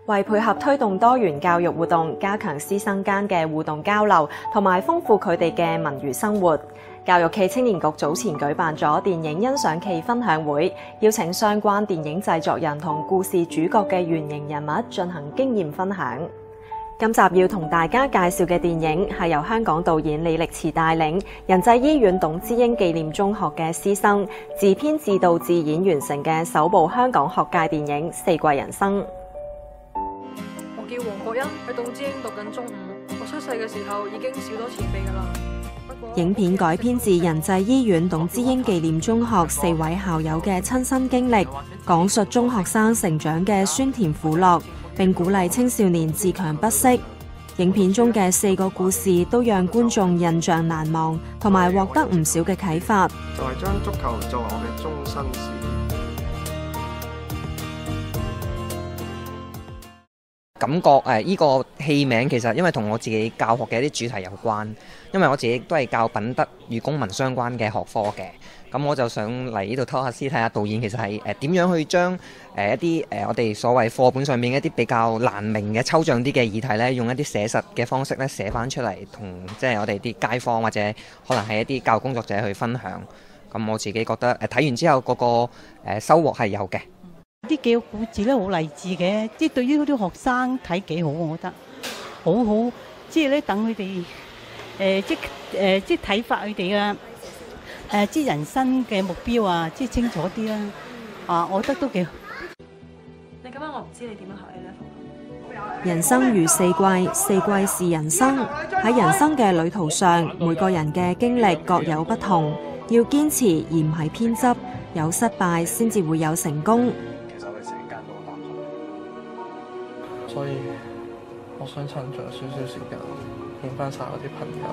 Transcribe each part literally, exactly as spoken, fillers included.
為配合推動多元教育活動，加強師生間嘅互動交流，同埋豐富佢哋嘅文娛生活，教育暨青年局早前舉辦咗電影欣賞暨分享會，邀請相關電影製作人同故事主角嘅原型人物進行經驗分享。今集要同大家介紹嘅電影係由香港導演李力持帶領仁濟醫院董之英紀念中學嘅師生自編自導自演完成嘅首部香港學界電影《四季人生》。 我叫黃國欣，喺董之英讀緊中五。我出世嘅時候已經小多前輩噶啦。 影片改編自仁濟醫院董之英紀念中學四位校友嘅親身經歷，講述中學生成長嘅酸甜苦樂，並鼓勵青少年自強不息。影片中嘅四個故事都讓觀眾印象難忘，同埋獲得唔少嘅啟發。 就係將足球作為我嘅終身事業。 感覺誒依個戲名其實因為同我自己教學嘅一啲主題有關，因為我自己都係教品德與公民相關嘅學科嘅，咁我就想嚟呢度偷下師睇下導演其實係誒點樣去將誒一啲誒我哋所謂課本上面一啲比較難明嘅抽象啲嘅議題咧，用一啲寫實嘅方式咧寫翻出嚟，同即係我哋啲街坊或者可能係一啲教育工作者去分享。咁我自己覺得誒睇完之後嗰個誒收穫係有嘅。 啲幾個故事咧好勵志嘅，即係對於嗰啲學生睇幾好，我覺得好好，即係咧等佢哋誒即誒即係睇法佢哋啊誒即係人生嘅目標啊，即係清楚啲啦啊，我覺得都幾好。 你咁樣我唔知你點樣學呢？ 人生如四季，四季是人生。喺人生嘅旅途上，每個人嘅經歷各有不同，要堅持而唔係偏執，有失敗先至會有成功。 所以我想趁着少少時間見翻晒我啲朋友。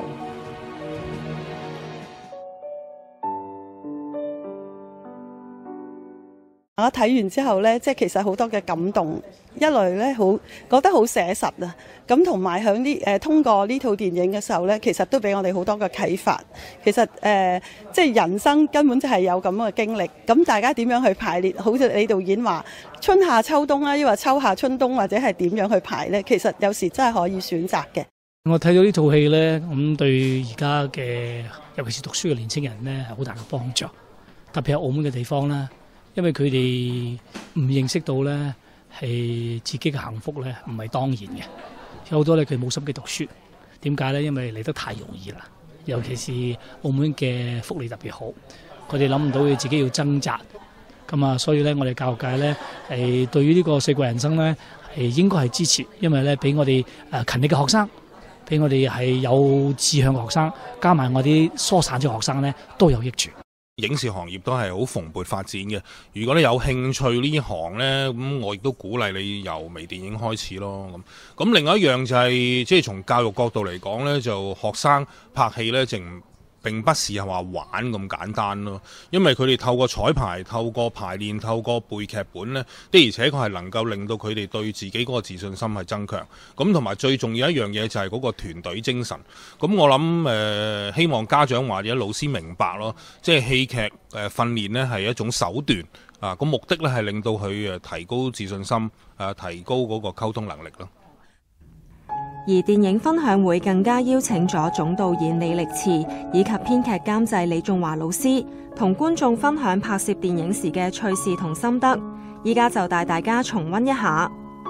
我睇完之後呢，即係其實好多嘅感動，一來呢，好覺得好寫實啊，咁同埋響呢誒通過呢套電影嘅時候呢，其實都俾我哋好多嘅啟發。其實誒、呃、即係人生根本就係有咁嘅經歷，咁大家點樣去排列？好似李導演話春夏秋冬啦，抑或秋夏春冬，或者係點樣去排呢？其實有時真係可以選擇嘅。 我睇到呢套戲呢，咁對而家嘅尤其是讀書嘅年青人呢，係好大嘅幫助，特別係澳門嘅地方啦。因為佢哋唔認識到咧，係自己嘅幸福咧，唔係當然嘅。有好多咧，佢冇心機讀書。點解咧？因為嚟得太容易啦。尤其是澳門嘅福利特別好，佢哋諗唔到佢自己要掙扎。咁啊，所以咧，我哋教育界咧係對於呢個四季人生咧係應該係支持，因為咧俾我哋誒勤力嘅學生，俾我哋係有志向嘅學生，加埋我啲疏散咗學生咧都有益處。 影視行業都係好蓬勃發展嘅。如果你有興趣呢行呢，咁我亦都鼓勵你由微電影開始咯。咁咁另外一樣就係、是、即係從教育角度嚟講呢，就學生拍戲呢，淨並不是係話玩咁簡單咯。因為佢哋透過彩排、透過排練、透過背劇本呢，的而且確係能夠令到佢哋對自己嗰個自信心係增強。咁同埋最重要一樣嘢就係嗰個團隊精神。咁我諗誒、呃，希望家長或者老師明白咯，即係戲劇誒訓練呢係一種手段啊。個目的呢係令到佢誒提高自信心，誒提高嗰個溝通能力咯。 而電影分享會更加邀請咗總導演李力持以及編劇監製李仲華老師，同觀眾分享拍攝電影時嘅趣事同心得。依家就帶大家重溫一下。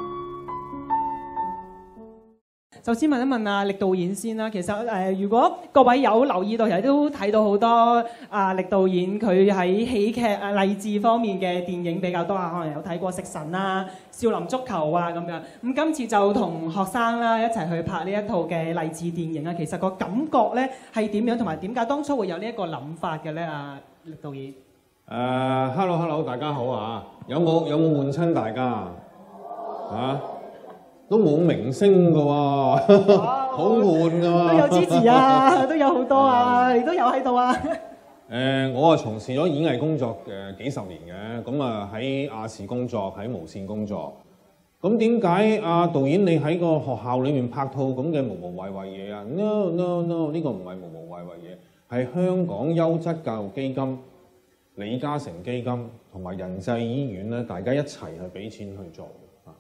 首先問一問啊，力導演先啦。其實誒、呃，如果各位有留意到，其實都睇到好多啊，力導演佢喺喜劇啊、勵志方面嘅電影比較多啊。可能有睇過《食神》啊、《少林足球》啊咁樣。咁今次就同學生啦一齊去拍呢一套嘅勵志電影啊。其實個感覺咧係點樣，同埋點解當初會有呢一個諗法嘅咧？啊，力導演。誒、 uh, ，hello hello，大家好啊！有冇有冇換親大家啊？都冇明星㗎喎，好悶㗎喎。 都有支持啊，都有好多啊，你都有喺度啊。誒、 呃，我係從事咗演藝工作嘅幾十年嘅，咁啊喺亞視工作，喺無線工作。咁點解啊導演你喺個學校裏面拍套咁嘅無無謂謂嘢啊 ？No no no， 呢個唔係無無謂謂嘢，係香港優質教育基金、李嘉誠基金同埋仁濟醫院咧，大家一齊去俾錢去做。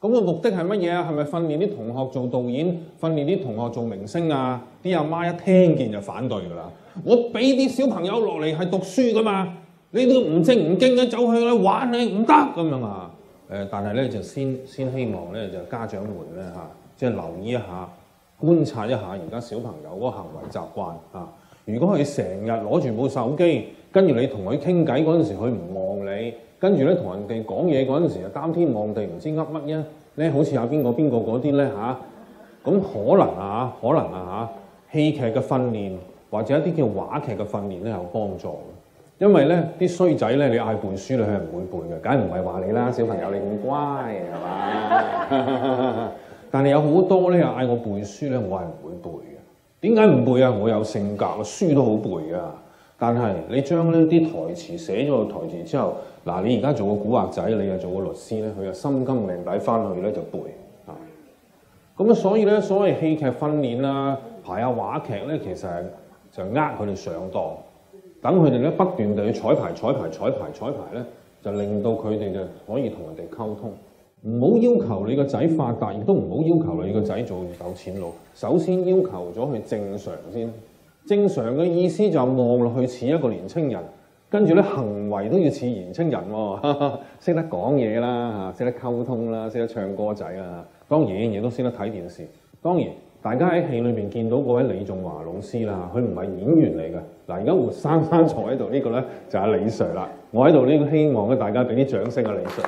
咁個目的係乜嘢啊？係咪訓練啲同學做導演，訓練啲同學做明星啊？啲阿媽一聽見就反對㗎啦！我俾啲小朋友落嚟係讀書㗎嘛，你都唔正唔經嘅走去咧玩你唔得咁樣啊！誒，但係咧就先先希望咧就家長們咧嚇，即係留意一下、觀察一下而家小朋友嗰個行為習慣啊！如果佢成日攞住部手機，跟住你同佢傾偈嗰陣時，佢唔望你，跟住咧同人哋講嘢嗰陣時，又擔天望地，唔知噏乜嘢咧，好似阿邊個邊個嗰啲咧嚇，咁可能啊可能啊嚇，戲劇嘅訓練或者一啲叫話劇嘅訓練咧有幫助嘅，因為咧啲衰仔咧，你嗌背書咧，佢係唔會背嘅，梗係唔係話你啦，小朋友你咁乖係嘛？但係有好多咧嗌我背書咧，我係唔會背嘅。點解唔背啊？我有性格，書都好背噶。但係你將呢啲台詞寫咗個台詞之後，嗱你而家做個古惑仔，你又做個律師咧，佢就心甘命抵翻去咧就背啊。咁啊，所以咧所謂戲劇訓練啊、排下話劇咧，其實係就呃佢哋上當，等佢哋咧不斷地去彩排、彩排、彩排、彩排咧，就令到佢哋就可以同人哋溝通。唔好要求你個仔發達，亦都唔好要求你個仔做有錢佬。首先要求咗佢正常先。正常嘅意思就望落去似一個年青人，跟住咧行為都要似年青人喎，識得講嘢啦，嚇，識得溝通啦，識得唱歌仔啦。當然亦都識得睇電視。當然大家喺戲裏邊見到嗰位李仲華老師啦，佢唔係演員嚟嘅。嗱，而家活生生坐喺度呢個咧就係李 Sir 啦。我喺度呢個希望咧大家俾啲掌聲啊，李 Sir。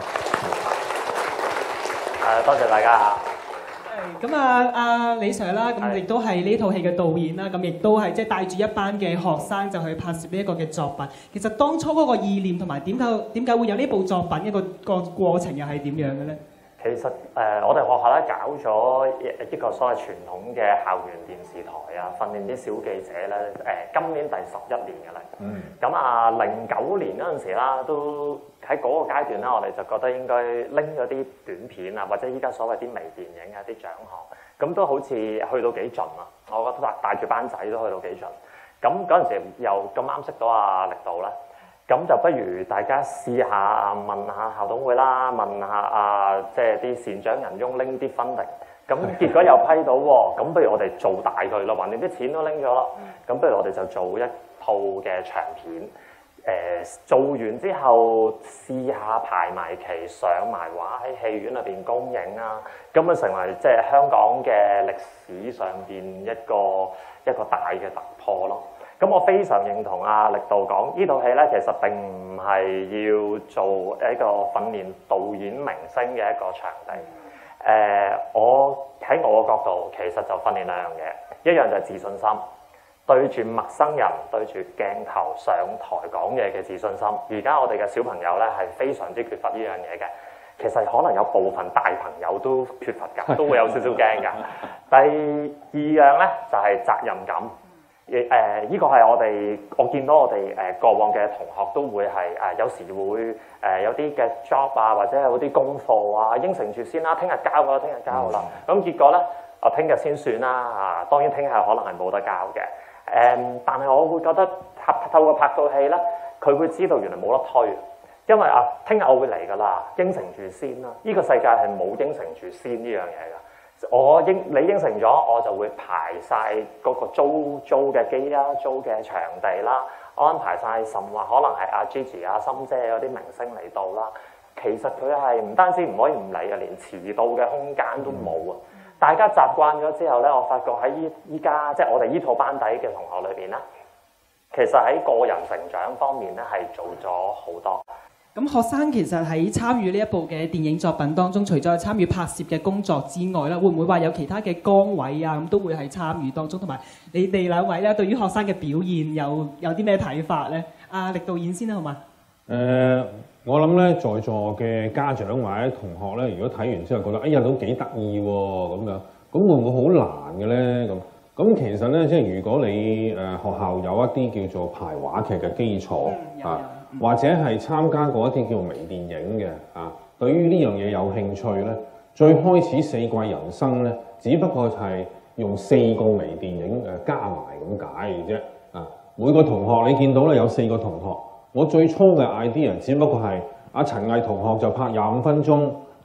多謝大家嚇。 咁啊，阿李 Sir 啦，咁亦都係呢套戲嘅導演啦，咁亦都係即係帶住一班嘅學生就去拍攝呢一個嘅作品。其實當初嗰個意念同埋點解點解會有呢部作品一個個過程又係點樣嘅咧？ 其實誒、呃，我哋學校咧搞咗一個所謂傳統嘅校園電視台啊，訓練啲小記者咧。誒、呃，今年第十一年嘅啦。嗯。咁啊，零九年嗰陣時啦，都喺嗰個階段啦，我哋就覺得應該拎咗啲短片啊，或者依家所謂啲微電影啊啲獎項，咁都好似去到幾盡啊！我覺得帶住班仔都去到幾盡。咁嗰陣時又咁啱識到阿力導啦。咁就不如大家試下問下校董會啦，問下啊，即係啲善長人翁拎啲分力。咁結果又批到喎，咁不如我哋做大佢咯，橫掂啲錢都拎咗啦。咁不如我哋就做一套嘅長片。誒、呃、做完之後試下排埋期上埋畫喺戲院裏邊公映啊，咁啊成為即係香港嘅歷史上邊一個一個大嘅突破咯。咁我非常認同阿力導講，呢套戲咧其實並唔係要做一個訓練導演明星嘅一個場地。誒、呃，我喺我嘅角度，其實就訓練兩樣嘢，一樣就係自信心。對住陌生人、對住鏡頭上台講嘢嘅自信心，而家我哋嘅小朋友咧係非常之缺乏呢樣嘢嘅。其實可能有部分大朋友都缺乏㗎，都會有少少驚㗎。第二樣咧就係、是、責任感。誒、呃，依、這個係我哋我見到我哋誒、呃、過往嘅同學都會係誒、呃、有時會誒、呃、有啲嘅 job 啊，或者有啲功課啊，應承住先啦，聽日交啦，聽日交啦。咁、嗯、結果咧，啊聽日先算啦。啊，當然聽日可能係冇得交嘅。誒、嗯，但係我會覺得拍透過拍套戲咧，佢會知道原來冇得推，因為啊，聽日我會嚟㗎啦，應承住先啦。呢、這個世界係冇應承住先呢樣嘢㗎。我應你應承咗，我就會排晒嗰個租租嘅機啦、租嘅場地啦，安排晒甚或可能係阿 Gigi 啊、心姐嗰啲明星嚟到啦。其實佢係唔單止唔可以唔嚟啊，連遲到嘅空間都冇啊！大家習慣咗之後咧，我發覺喺依依家即係我哋依套班底嘅同學裏邊咧，其實喺個人成長方面咧係做咗好多。 咁學生其實喺參與呢一部嘅電影作品當中，除咗係參與拍攝嘅工作之外咧，會唔會話有其他嘅崗位啊？咁都會係參與當中，同埋你哋兩位咧，對於學生嘅表現有有啲咩睇法咧？阿力導演先啦，好嘛？ 誒、呃，我諗咧，在座嘅家長或者同學咧，如果睇完之後覺得，哎呀都幾得意喎，咁樣，咁會唔會好難嘅咧？咁咁其實咧，即係如果你誒、呃、學校有一啲叫做排話劇嘅基礎、嗯、啊。或者係參加過一啲叫微電影嘅啊，對於呢樣嘢有興趣咧，最開始四季人生咧，只不過係用四個微電影誒加埋咁解嘅啫啊！每個同學你見到咧有四個同學，我最初嘅 idea 只不過係阿陳毅同學就拍廿五分鐘，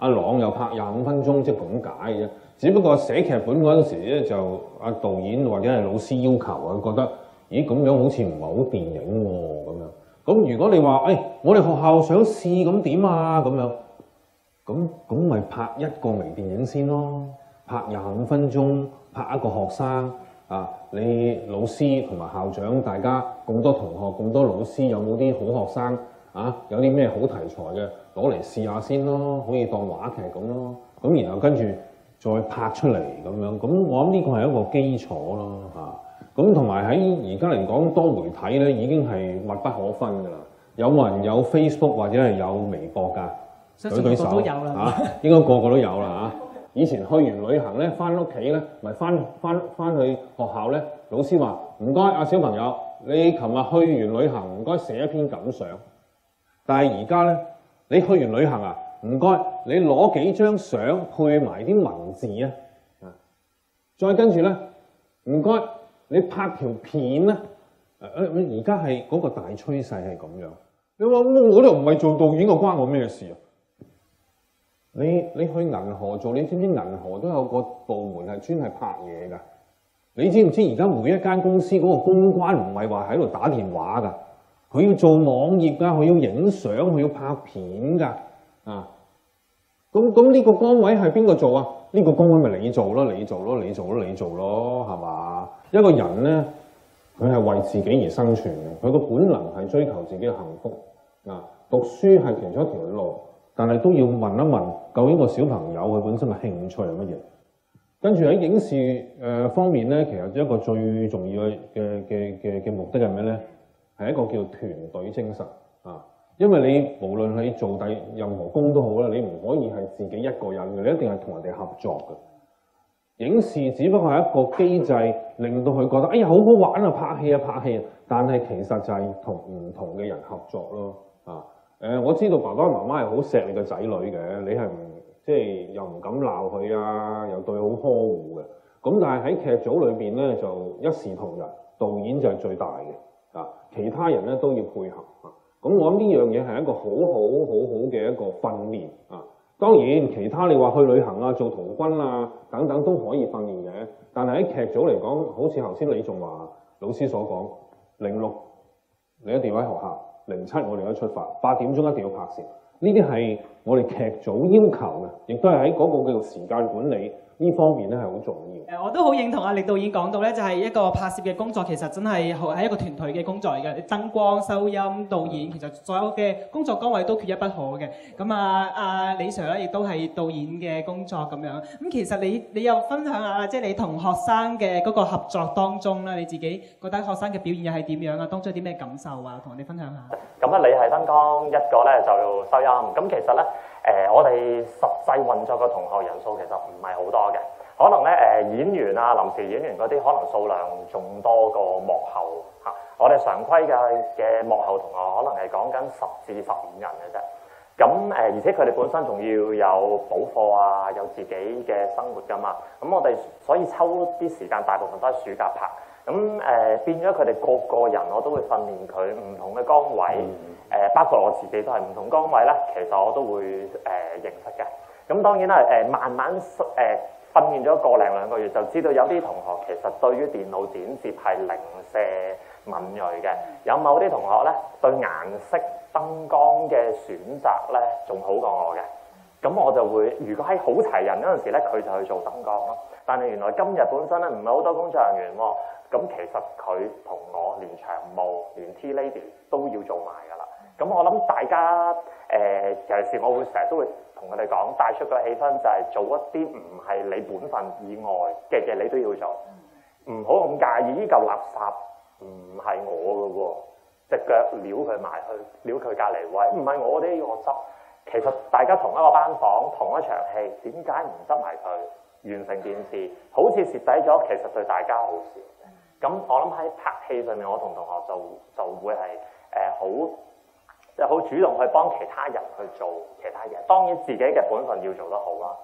阿朗又拍廿五分鐘，即係咁解嘅啫。只不過寫劇本嗰陣時咧，就阿導演或者係老師要求啊，覺得咦咁樣好似唔係好電影喎咁樣。咁如果你話誒、哎，我哋學校想試咁點啊咁樣，咁咁咪拍一個微電影先咯，拍廿五分鐘，拍一個學生啊，你老師同埋校長，大家咁多同學，咁多老師，有冇啲好學生啊？有啲咩好題材嘅，攞嚟試下先咯，可以當話劇咁咯。咁然後跟住再拍出嚟咁樣，咁我諗呢個係一個基礎咯嚇。咁同埋喺而家嚟講，多媒體咧已經係密不可分㗎啦。有冇人有 Facebook 或者係有微博㗎？舉舉手都有啦嚇，應該個個都有啦嚇。以前去完旅行咧，翻屋企咧，咪翻翻翻去學校咧，老師話唔該阿小朋友，你琴日去完旅行，唔該寫一篇感想。但係而家咧，你去完旅行啊，唔該你攞幾張相配埋啲文字啊，再跟住咧，唔該你拍條片咧。誒誒，而家係嗰個大趨勢係咁樣。你話我都唔係做導演，個關我咩事啊？你你去銀河做，你知唔知銀河都有個部門係專係拍嘢㗎？你知唔知而家每一間公司嗰個公關唔係話喺度打電話㗎，佢要做網頁㗎，佢要影相，佢要拍片㗎啊！咁咁呢個崗位係邊個做啊？呢個崗位咪你做咯，你做咯，你做咯，你做咯，係嘛？一個人咧，佢係為自己而生存嘅，佢個本能係追求自己嘅幸福啊！讀書係其中一條路。但係都要問一問，究竟個小朋友佢本身嘅興趣係乜嘢？跟住喺影視誒方面咧，其實一個最重要嘅嘅嘅嘅嘅目的係咩咧？係一個叫團隊精神啊！因為你無論你做第任何工都好啦，你唔可以係自己一個人嘅，你一定係同人哋合作嘅。影視只不過係一個機制，令到佢覺得哎呀好好玩啊，拍戲啊拍戲啊，但係其實就係同唔同嘅人合作咯啊！誒、呃，我知道爸爸媽媽係好錫你個仔女嘅，你係唔即係又唔敢鬧佢啊，又對佢好呵護嘅。咁但係喺劇組裏邊咧，就一視同仁，導演就係最大嘅啊，其他人咧都要配合啊。咁我諗呢樣嘢係一個好好好好嘅一個訓練啊。當然，其他你話去旅行啊、做童軍啊等等都可以訓練嘅，但係喺劇組嚟講，好似頭先李仲華老師所講，零六你一定要喺學校。零七我哋都出發，八點鐘一定要拍攝，呢啲係我哋劇組要求嘅，亦都係喺嗰個叫做時間管理呢方面咧係好重要。 誒，我都好認同阿力導演講到咧，就係一個拍攝嘅工作，其實真係係一個團隊嘅工作嚟嘅。燈光、收音、導演，其實所有嘅工作崗位都缺一不可嘅。咁啊，阿李 Sir 咧亦都係導演嘅工作咁樣。咁其實你你又分享下，即係你同學生嘅嗰個合作當中咧，你自己覺得學生嘅表現又係點樣啊？當中有啲咩感受啊？同我哋分享下。 咁啊，你係燈光，一個咧就收音。咁其實咧，誒、呃、我哋實際運作嘅同學人數其實唔係好多嘅。可能咧誒演員啊、臨時演員嗰啲，可能數量仲多過幕後嚇、啊。我哋常規嘅嘅幕後同學，可能係講緊十至十五人嘅啫。咁誒、呃，而且佢哋本身仲要有補課啊，有自己嘅生活噶嘛。咁我哋所以抽啲時間，大部分都係暑假拍。咁誒、呃、變咗佢哋個個人，我都會訓練佢唔同嘅崗位。誒、呃，包括我自己都係唔同崗位咧，其實我都會誒、呃、認識嘅。咁當然啦，誒、呃、慢慢誒。呃訓練咗個零兩個月，就知道有啲同學其實對於電腦剪接係零舍敏鋭嘅，有某啲同學咧對顏色、燈光嘅選擇咧仲好過我嘅。咁我就會，如果喺好齊人嗰陣時咧，佢就去做燈光咯。但係原來今日本身咧唔係好多工作人員喎，咁其實佢同我連場務、連 T lady 都要做埋㗎啦。咁我諗大家誒、呃，尤其是我會成日都會同佢哋講，帶出個氣氛就係做一啲唔係你本分以外嘅嘢，你都要做，唔好咁介意呢嚿垃圾唔係我嘅喎，隻腳撩佢埋去，撩佢隔離位，唔係我哋要我執。其實大家同一個班房、同一場戲，點解唔執埋佢完成件事？好似蝕底咗，其實對大家好少。咁我諗喺拍戲上面，我同同學就就會係誒好。就好主動去幫其他人去做其他嘢，當然自己嘅本分要做得好啦。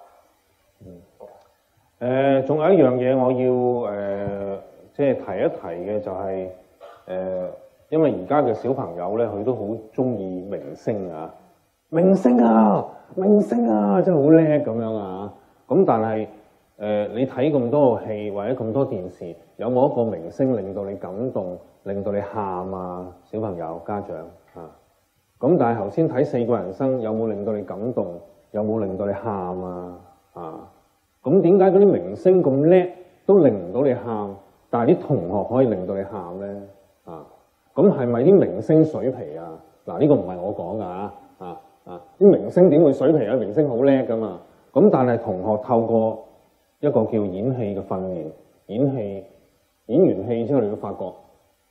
嗯。誒，仲有一樣嘢我要誒，即係提一提嘅就係誒，因為而家嘅小朋友咧，佢都好中意明星啊。 明星啊，明星啊，真係好叻咁樣啊！咁但係誒、呃，你睇咁多個戲或者咁多電視，有冇一個明星令到你感動，令到你喊啊？小朋友、家長啊，咁但係頭先睇《四季人生》，有冇令到你感動？有冇令到你喊啊？啊，咁點解嗰啲明星咁叻都令唔到你喊，但係啲同學可以令到你喊咧？啊，咁係咪啲明星水皮啊？嗱、啊，呢、這個唔係我講㗎啊！啊啊，啲明星點會水皮啊？明星好叻㗎嘛！咁但係同學透過一個叫演戲嘅訓練，演戲演完戲之後，你會發覺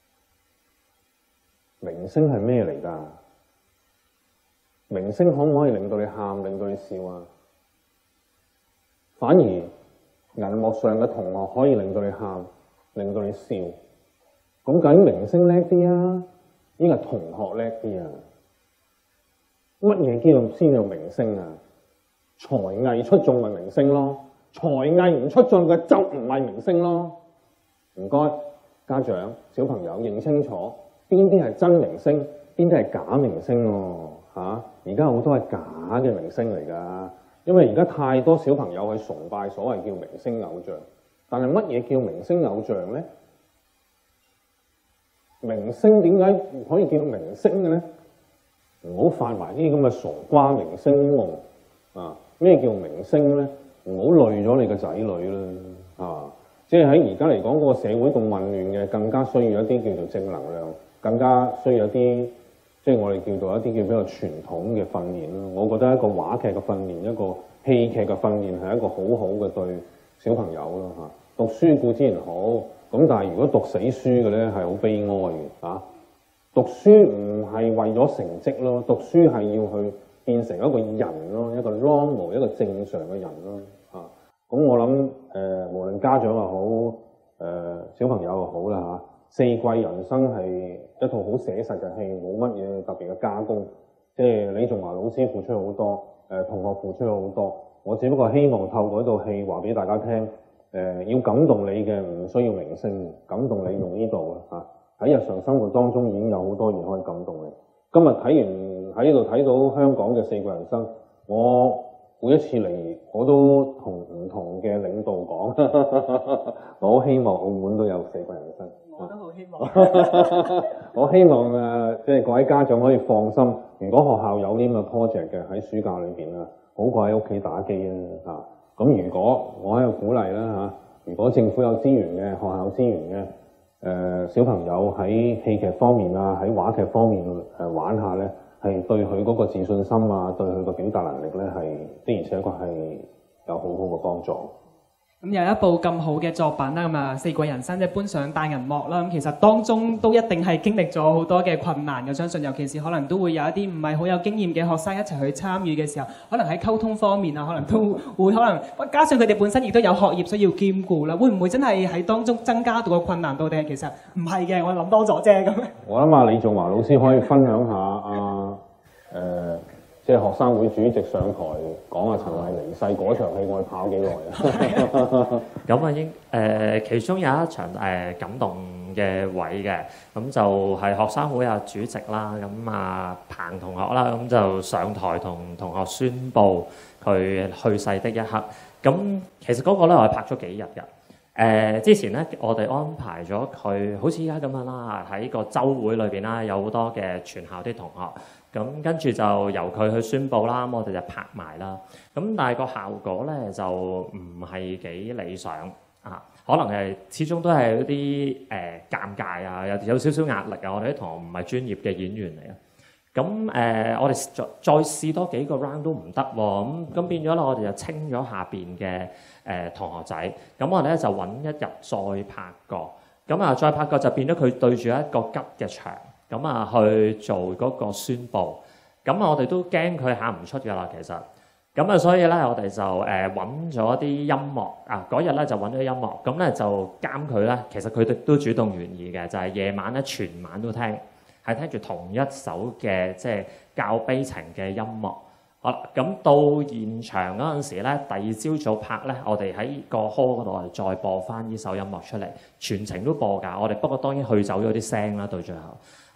明星係咩嚟㗎？明星可唔可以令到你喊，令到你笑啊？反而銀幕上嘅同學可以令到你喊，令到你笑。咁究竟明星叻啲啊？應該係同學叻啲啊？乜嘢叫做先叫明星啊？才藝出眾咪明星咯，才藝唔出眾嘅就唔係明星咯。唔該，家長小朋友認清楚邊啲係真明星，邊啲係假明星喎、啊？嚇！而家好多係假嘅明星嚟㗎，因為而家太多小朋友去崇拜所謂叫明星偶像。但係乜嘢叫明星偶像咧？明星點解可以叫明星嘅咧？唔好發埋啲咁嘅傻瓜明星夢啊！咩叫明星咧？唔好累咗你個仔女啦啊！即係喺而家嚟講，嗰個社會咁混亂嘅，更加需要一啲叫做正能量，更加需要一啲即係我哋叫做一啲叫比較傳統嘅訓練咯。我覺得一個話劇嘅訓練，一個戲劇嘅訓練係一個好好嘅對小朋友咯嚇。讀書固然好，咁但係如果讀死書嘅咧係好悲哀嘅嚇。讀書唔係為咗成績咯，讀書係要去變成一個人咯，一個 normal 一個正常嘅人咯嚇。咁我諗誒、呃，無論家長又好，誒、呃、小朋友又好啦嚇，四季人生係一套好寫實嘅戲，冇乜嘢特別嘅加工。即係李仲華老師付出好多，誒、呃、同學付出咗好多。我只不過希望透過呢套戲話俾大家聽，誒、呃、要感動你嘅唔需要明星，感動你用呢度啊嚇。喺日常生活當中已經有好多嘢可以感動你。今日睇完喺呢度睇到香港嘅四季人生，我每一次嚟我都同唔同嘅領導講，我好希望澳門都有四季人生。 我都好希望。 我希望誒，即係各位家長可以放心，如果學校有呢咁嘅 project 嘅喺暑假裏邊啊，好過喺屋企打機啊嚇。咁如果我喺度鼓勵啦嚇，如果政府有資源嘅，學校資源嘅。誒、呃、小朋友喺戲劇方面啊，喺話劇方面誒、呃、玩下咧，係對佢嗰個自信心啊，對佢個表達能力咧，係的而且確係有好好嘅幫助。 咁有一部咁好嘅作品啦，咁啊《四季人生》即係搬上大銀幕啦。咁其實當中都一定係經歷咗好多嘅困難嘅，相信尤其是可能都會有一啲唔係好有經驗嘅學生一齊去參與嘅時候，可能喺溝通方面啊，可能都會可能加上佢哋本身亦都有學業需要兼顧啦，會唔會真係喺當中增加到個困難度？定係其實唔係嘅，我諗多咗啫咁。我諗啊，李仲華老師可以分享下啊誒。呃即係學生會主席上台講啊，陳慧離世嗰場戲，我哋跑幾耐啊？ 咁啊，應誒其中有一場誒、呃、感動嘅位嘅，咁就係學生會啊主席啦，咁啊彭同學啦，咁就上台同同學宣佈佢去世的一刻。咁其實嗰個咧我係拍咗幾日㗎。誒、呃、之前咧我哋安排咗佢，好似依家咁樣啦，喺個週會裏邊啦，有好多嘅全校啲同學。咁跟住就由佢去宣佈啦，咁我哋就拍埋啦。咁但係個效果咧就唔係幾理想啊，可能係始終都係一啲誒尷尬啊，有有少少壓力啊。我哋啲同學唔係專業嘅演員嚟啊。咁誒、呃，我哋再再試多幾個 round 都唔得喎。咁咁變咗咧，我哋就清咗下邊嘅誒同學仔。咁我哋咧就揾一日再拍過。咁啊，再拍過就變咗佢對住一個吉嘅場。咁啊，去做嗰個宣佈，咁啊，我哋都驚佢喊唔出㗎啦，其實，咁啊，所以咧，我哋就誒揾咗啲音樂啊，嗰日咧就揾咗音樂，咁咧就監佢咧，其實佢哋都主動願意嘅，就係夜晚咧全晚都聽，係聽住同一首嘅即係較悲情嘅音樂。好啦，咁到現場嗰陣時咧，第二朝早拍咧，我哋喺個 hall 嗰度係再播翻呢首音樂出嚟，全程都播㗎。我哋不過當然去走咗啲聲啦，到最後。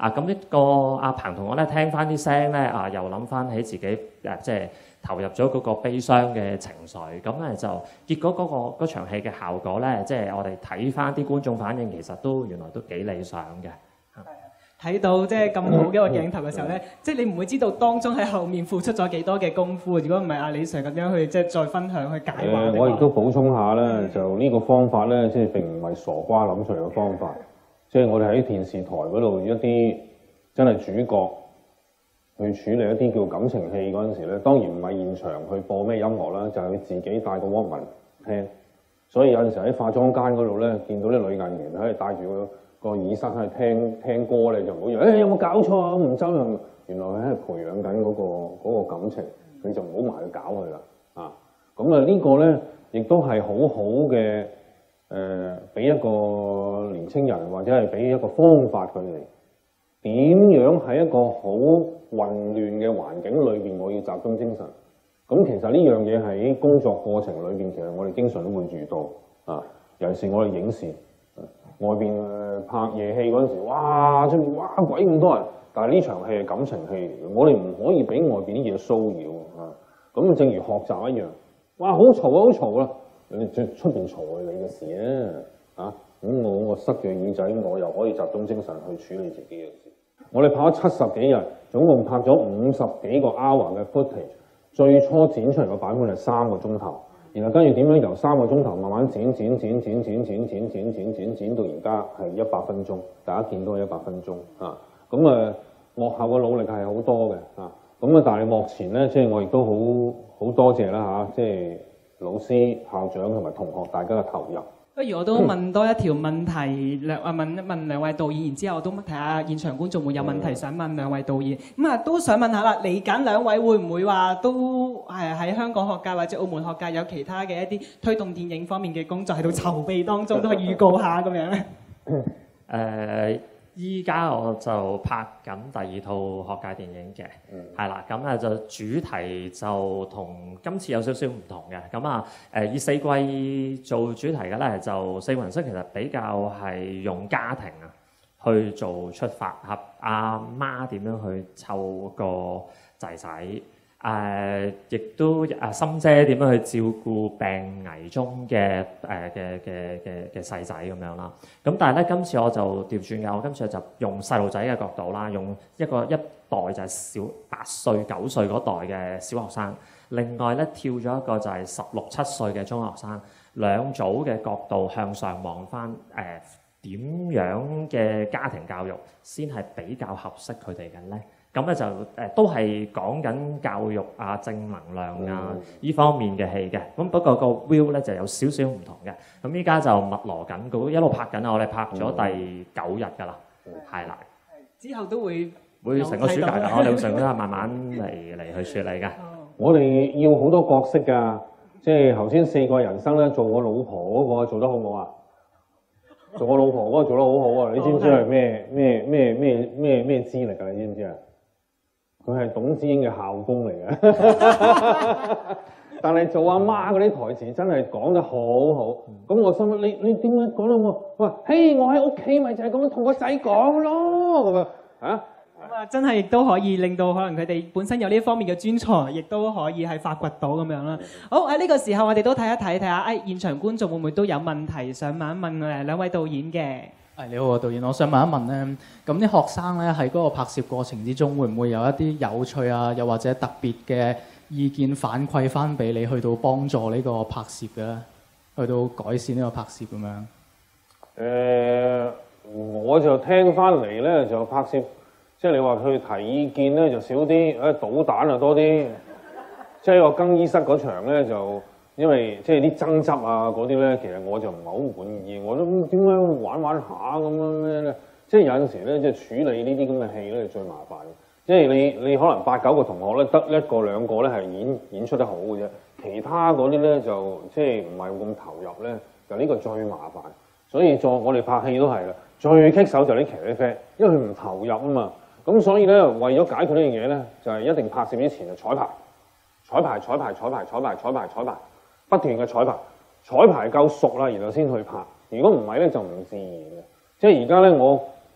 啊，咁呢個阿彭同學咧聽翻啲聲咧啊，又諗翻起自己誒即係投入咗嗰個悲傷嘅情緒，咁咧就結果嗰、嗰個嗰場戲嘅效果咧，即係我哋睇翻啲觀眾反應，其實都原來都幾理想嘅。 睇到即係咁好嘅一個鏡頭嘅時候咧，即係你唔會知道當中喺後面付出咗幾多嘅功夫。如果唔係阿李 Sir 咁樣去即係再分享去解話。 誒，我亦都補充下啦，就呢個方法咧，即係並唔係傻瓜諗出嚟嘅方法。即係我哋喺電視台嗰度一啲真係主角去處理一啲叫感情戲嗰陣時咧，當然唔係現場去播咩音樂啦，就係佢自己帶個 Walkman 聽。所以有陣時喺化妝間嗰度咧，見到啲女藝員喺度帶住個個耳塞喺度聽聽歌咧，就唔好以為誒有冇搞錯啊？吳周啊，原來佢喺度培養緊嗰個嗰個感情，你就唔好埋去搞佢啦啊！咁啊呢個咧亦都係好好嘅誒，俾一個年青人或者係俾一個方法佢哋點樣喺一個好混亂嘅環境裏邊，我要集中精神。咁其實呢樣嘢喺工作過程裏邊，其實我哋經常都會遇到啊，尤其是我哋影視。外邊拍夜戲嗰陣時，哇出面哇鬼咁多人，但係呢場戲係感情戲，我哋唔可以俾外邊啲嘢騷擾啊！咁正如學習一樣，哇好嘈啊好嘈啦，你出出邊嘈係你嘅事啊！啊咁我我塞住耳仔，我又可以集中精神去處理自己嘅事。我哋拍咗七十幾日，總共拍咗五十幾個 hour 嘅 footage， 最初剪出嚟嘅版本係三個鐘頭。然後跟住點樣由三個鐘頭慢慢剪剪剪剪剪剪剪剪剪剪剪到而家係一百分鐘，大家見到係一百分鐘啊！咁啊，幕後嘅努力係好多嘅啊！咁啊，但係幕前咧，即係我亦都好好多謝啦嚇，即係老師、校長同埋同學大家嘅投入。 不如我都問多一條問題，兩啊問一問兩位導演，然之後我都睇下現場觀眾會有問題想問兩位導演。咁啊都想問下啦，嚟緊兩位會唔會話都係喺香港學界或者澳門學界有其他嘅一啲推動電影方面嘅工作喺度籌備當中，都可以預告下咁樣咧？ 誒，依家我就拍緊第二套學界電影嘅，係啦、嗯，咁啊就主題就同今次有少少唔同嘅，咁啊誒以四季做主題嘅咧，就四個人生其實比較係用家庭啊去做出發，合阿媽點樣去湊個仔仔。誒，亦、呃、都誒心姐點樣去照顧病危中嘅誒嘅嘅嘅嘅細仔咁樣啦。咁但係咧，今次我就調轉嘅，我今次就用細路仔嘅角度啦，用一個一代就係小八歲九歲嗰代嘅小學生，另外咧跳咗一個就係十六七歲嘅中學生，兩組嘅角度向上望翻誒點樣嘅家庭教育先係比較合適佢哋嘅咧？咁咧就誒、呃、都係講緊教育啊、正能量啊呢、嗯、方面嘅戲嘅。咁不過個 view 咧就有少少唔同嘅。咁依家就密鑼緊，一路拍緊啊！我哋拍咗第九日㗎啦，係啦、嗯。之後都會會成個暑假㗎，我哋會成日慢慢嚟嚟去處理㗎。 我哋要好多角色㗎，即係頭先四個人生咧，做我老婆嗰個做得好唔好啊？做我老婆嗰個做得好好啊！你知唔知係咩咩咩咩咩咩資歷㗎？你知唔知啊？佢係董子英嘅校工嚟嘅，但係做阿媽嗰啲台詞真係講得好好。咁我心諗你你點解講到我？我話嘿，我喺屋企咪就係咁樣同個仔講咯，咁啊嚇。咁啊， 真係亦都可以令到可能佢哋本身有呢方面嘅專才，亦都可以係發掘到咁樣啦。好喺呢個時候，我哋都睇一睇睇下，誒現場觀眾會唔會都有問題想問一問誒兩位導演嘅？ 誒你好啊，導演，我想問一問咧，咁啲學生咧喺嗰個拍攝過程之中，會唔會有一啲有趣啊，又或者特別嘅意見反饋翻俾你，去到幫助呢個拍攝嘅咧，去到改善呢個拍攝咁樣？誒、 呃，我就聽翻嚟咧，就拍攝，即係你話去提意見咧就少啲，誒搗蛋啊多啲，即係個更衣室嗰場咧就。因為即係啲爭執啊嗰啲咧，其實我就唔係好滿意，我都點解玩玩下咁樣咩咧？即係有陣時咧，即係處理呢啲咁嘅戲咧，最麻煩。即係你你可能八九個同學咧，得一個兩個咧係演演出得好嘅啫，其他嗰啲咧就即係唔係咁投入咧，就呢個最麻煩。所以做我哋拍戲都係啦，最棘手就係啲騎呢啡，因為佢唔投入啊嘛。咁所以咧，為咗解決呢樣嘢咧，就係一定拍攝之前就彩排、彩排、彩排、彩排、彩排、彩排、彩排。不斷嘅彩排，彩排夠熟啦，然後先去拍。如果唔係咧，就唔自然嘅。即係而家咧，我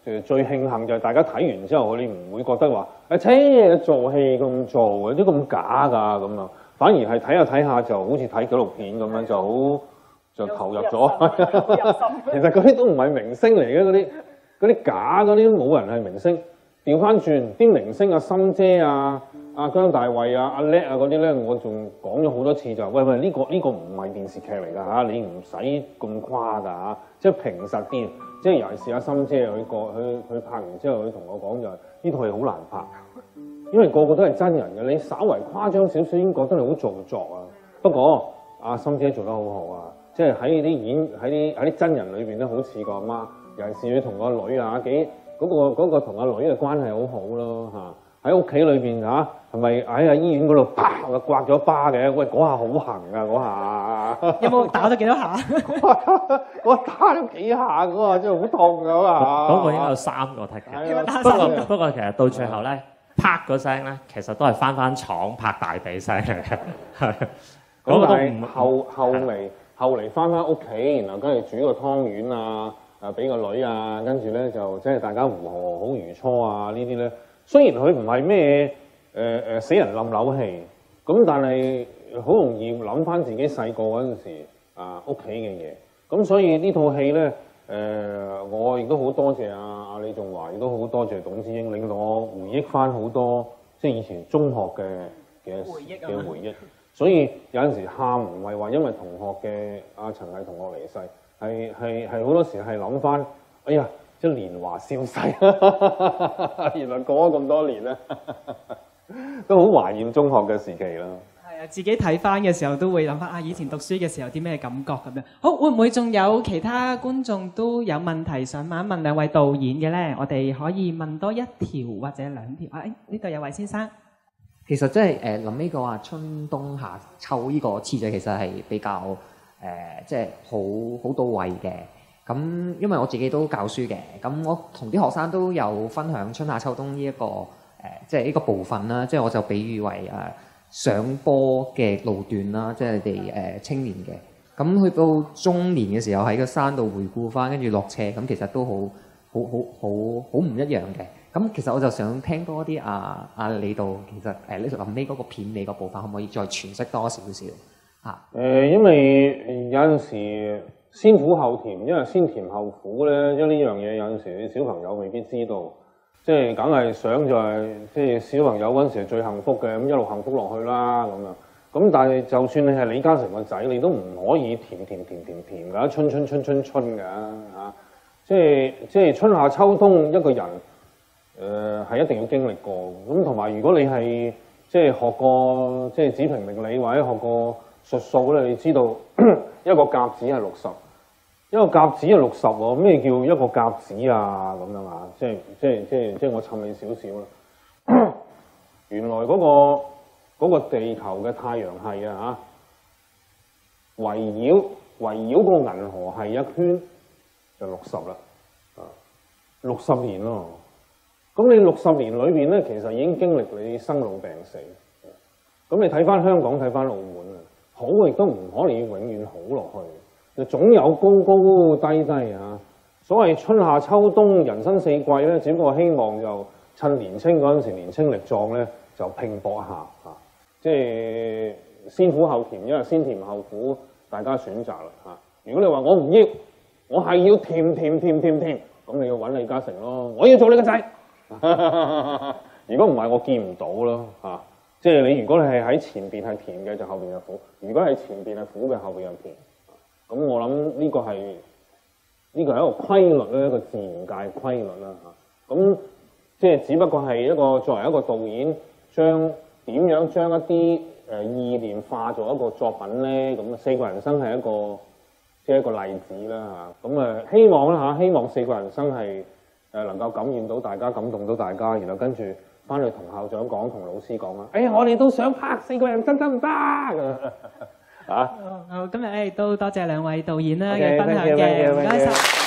誒最慶幸就係大家睇完之後，你唔會覺得話誒，切做戲咁做嘅，都咁假㗎咁啊，反而係睇下睇下就好似睇紀錄片咁樣，就好就投入咗。其實嗰啲都唔係明星嚟嘅，嗰啲嗰啲假嗰啲冇人係明星。調翻轉啲明星啊，心姐啊、阿姜大衛啊、阿叻啊嗰啲咧，我仲講咗好多次就喂喂，呢個呢個唔係電視劇嚟㗎嚇，你唔使咁誇㗎嚇，即係平實啲。即係尤其是阿心姐佢過佢佢拍完之後，佢同我講就係呢套戲好難拍，因為個個都係真人嘅，你稍為誇張少少已經覺得你好做作啊。不過阿心姐做得好好啊，即係喺啲演喺啲喺啲真人裏邊咧，好似個阿媽，尤其是佢同個女啊幾。嗰、嗰個嗰個同阿女嘅關係好好咯嚇，喺屋企裏邊嚇係咪喺啊醫院嗰度啪就刮咗疤嘅？喂，嗰下好痕啊嗰下！ 有冇打咗幾多下？ 我打咗幾下嗰下真係好痛㗎嘛！ 嗰個應該有三個 take 嘅，不過不過其實到最後咧，啪嗰聲咧，其實都係翻翻廠拍大髀聲嚟嘅，係。 咁但係後後嚟後嚟翻翻屋企，然後跟住煮個湯圓啊。啊！俾個女啊，跟住咧就即係大家和好如初啊！呢啲咧雖然佢唔係咩誒誒死人冧樓戲，咁但係好容易諗翻自己細個嗰陣時啊屋企嘅嘢。咁所以呢套戲咧誒，我亦都好多謝阿阿李仲華，亦都好多謝董子英，令到我回憶翻好多即係以前中學嘅嘅嘅回憶。所以有陣時喊唔係話因為同學嘅阿陳毅同學離世。係係係好多時係諗翻，哎呀，即係年華消逝，原來過咗咁多年咧，都好懷念中學嘅時期啦。 係啊，自己睇翻嘅時候都會諗翻啊，以前讀書嘅時候啲咩感覺咁樣。好，會唔會仲有其他觀眾都有問題想問一問兩位導演嘅咧？我哋可以問多一條或者兩條。啊，誒呢度有位先生。 其實即係誒諗呢個話春冬夏秋呢個次序其實係比較。誒、呃，即係好好到位嘅。咁因為我自己都教書嘅，咁我同啲學生都有分享春夏秋冬呢、這、一個誒、呃，即係呢個部分啦。即係我就比喻為誒、呃、上坡嘅路段啦，即係你哋誒青年嘅。咁去到中年嘅時候喺個山度回顧翻，跟住落斜，咁其實都好好好好好唔一樣嘅。咁其實我就想聽多啲啊啊李導，其實誒呢臨尾嗰個片尾個部分，可唔可以再詮釋多少少？誒、 呃，因為有陣時先苦後甜，因為先甜後苦咧，因為呢樣嘢有陣時你小朋友未必知道，即係梗係想就係、是、即係小朋友嗰陣時係最幸福嘅，咁一路幸福落去啦咁樣。咁但係就算你係李嘉誠個仔，你都唔可以甜甜甜甜甜㗎，春春春春春㗎嚇。即係即係春夏秋冬一個人誒係、呃、一定要經歷過。咁同埋如果你係即係學過即係子平命理或者學過術數咧，你知道一個甲子係六十，一個甲子係六十喎。咩叫一個甲子啊？咁樣啊？即係即係即係即係我氹你少少啦。原來嗰、嗰個嗰個地球嘅太陽系啊嚇，圍繞圍繞個銀河系一圈就六十啦，啊六十年咯。咁你六十年裏邊咧，其實已經經歷你生老病死。咁你睇翻香港，睇翻澳門啊。好亦都唔可能要永遠好落去，就總有高高低低啊！所謂春夏秋冬人生四季咧，只不過希望就趁年青嗰陣時年青力壯咧，就拼搏一下嚇、啊，即係先苦後甜，因為先甜後苦，大家選擇啦嚇、啊。如果你話我唔要，我係要甜甜甜甜甜，咁你要揾李嘉誠咯，我要做你個仔。如果唔係，我見唔到咯嚇。啊即係你，如果你係喺前邊係甜嘅，就後邊係苦；如果係前邊係苦嘅，後邊又甜。咁我諗呢個係呢個係一個規律咧，一個自然界規律啦嚇。咁即係只不過係一個作為一個導演，將點樣將一啲誒意念化做一個作品咧？咁《四季人生》係一個即係一個例子啦嚇。咁誒希望啦嚇，希望《四季人生》係誒能夠感染到大家，感動到大家，然後跟住。翻去同校長講，同老師講啦。哎，我哋都想拍四個人真得唔得？啊！ 好，今日咧亦都多謝兩位導演啦嘅分享嘅，唔該晒。